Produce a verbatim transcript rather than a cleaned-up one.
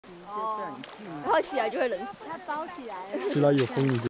然后起来就会冷死。它包起来了。 是它有风一点。